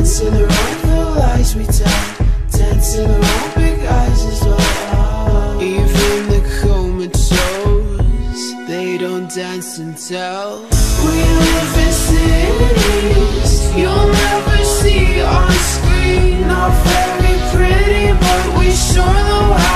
dancing around the lies we tell, dancing around big eyes as well. Even the comatose, they don't dance and tell. We live in cities you'll never see on screen. Not very pretty, but we sure know how